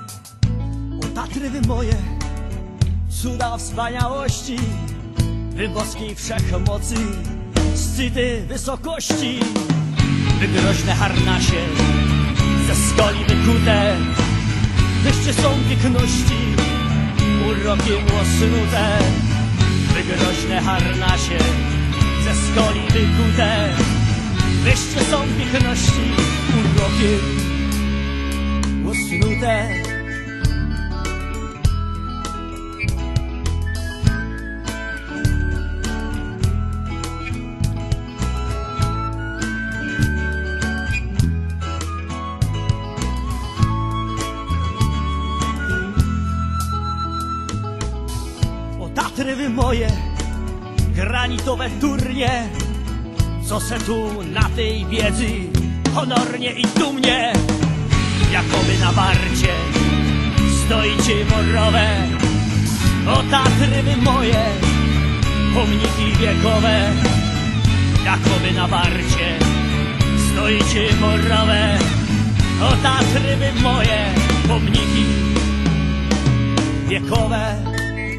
O Tatry wy moje, cuda wspaniałości, wy boskiej wszechmocy, szczyty wysokości, wy groźne harnasie, ze skali wykute, wyście są piękności, urokiem łosnute. Wy groźne harnasie, ze skali wykute, wyście są piękności, urokiem łosnute. Tatry wy moje, granitowe turnie, co se tu na tej wiedzy honornie i dumnie, jakoby na warcie stoicie morowe. O Tatry wy moje, pomniki wiekowe, jakoby na warcie stoicie morowe. O Tatry wy moje, pomniki wiekowe.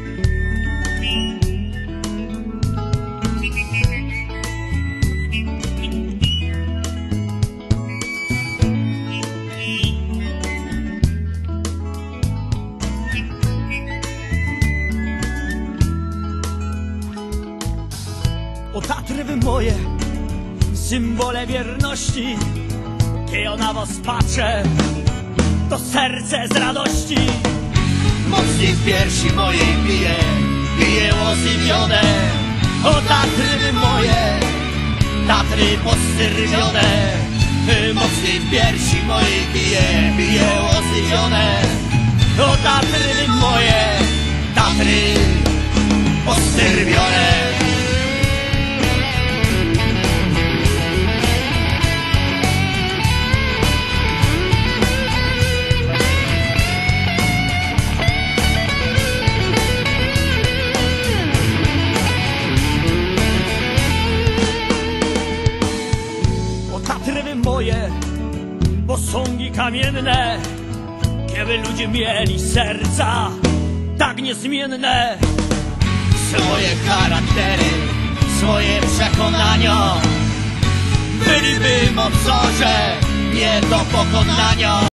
O Tatry wy moje, symbole wierności, kiedy ja na was patrzę, to serce z radości mocniej w piersi mojej bije, bije łosypione. O Tatry wy moje, Tatry postyrwione, mocniej w piersi mojej bije, bije łosypione. o Tatry wy moje, Tatry postyrwione. Tatry wy moje, posągi kamienne, kiedy ludzie mieli serca tak niezmienne. Swoje charaktery, swoje przekonania, byliby mocarze nie do pokonania.